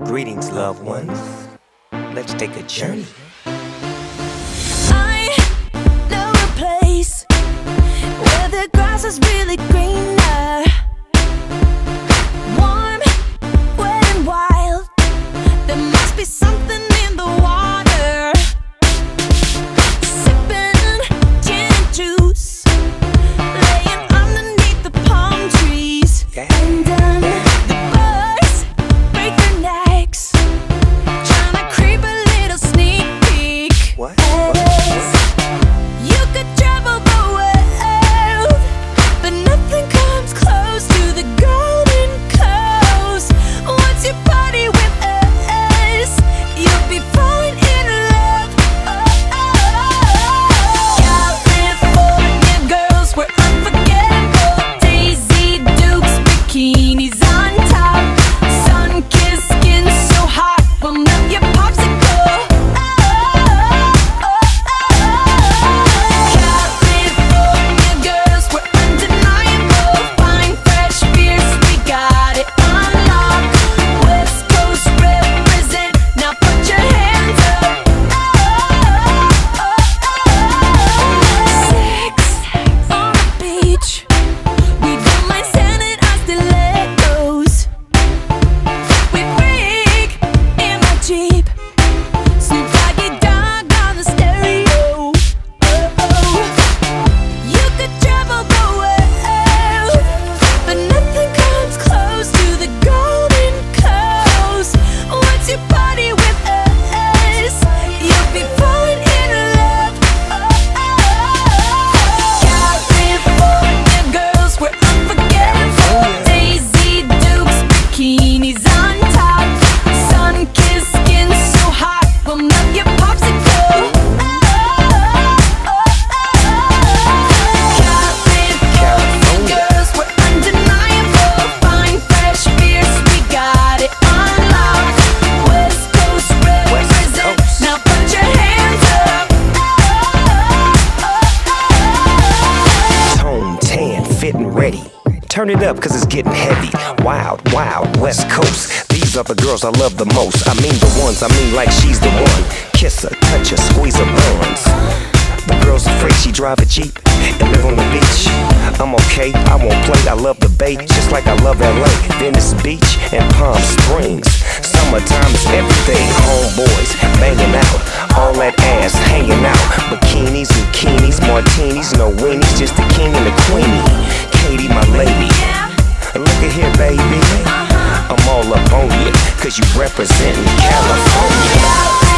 Greetings, loved ones. Let's take a journey. I know a place where the grass is really greener, warm, wet and wild. There must be something in the water. Sipping gin and juice, laying underneath the palm trees. And the birds break their necks, trying to creep a little sneak peek. What? You could travel the world, but nothing comes close to the Golden Coast. Once you party with us, you'll be falling in love. California girls, we're unforgettable. Daisy Dukes, bikinis on top, sun-kissed skin so hot, we'll melt your popsicle. California girls, we're undeniable. Fine, fresh beers, we got it on lock. West Coast represent, now put your hands up. Sex on the beach, we don't mind sending our stilettos. We freak in my Jeep, Snoop Doggy Dogg on the stereo. You could travel the world, but nothing comes close to the Golden Coast. Once you party with us, you'll be falling in love. California girls, we're unforgettable. Daisy Dukes, bikinis on top, sun-kissed skin so hot, we'll melt your popsicle. California girls, we're undeniable. Fine, fresh beers, we got it on lock. West Coast represent, now put your hands up. Tone, tan, fit and ready. Turn it up cause it's getting heavy. Wild, wild, West Coast. These are the girls I love the most. I mean the ones, I mean like she's the one. Kiss her, touch her, squeeze her buns. The girl's afraid she drive a Jeep and live on the beach. I'm okay, I won't play, I love the bay, just like I love LA, Venice Beach and Palm Springs. Summertime is everything, homeboys banging out, all that ass hanging out. Bikinis, bikinis, martinis, no weenies, just the king and the queenie. Katie, my lady, look at here, baby. I'm all up on you, cause you representin' California.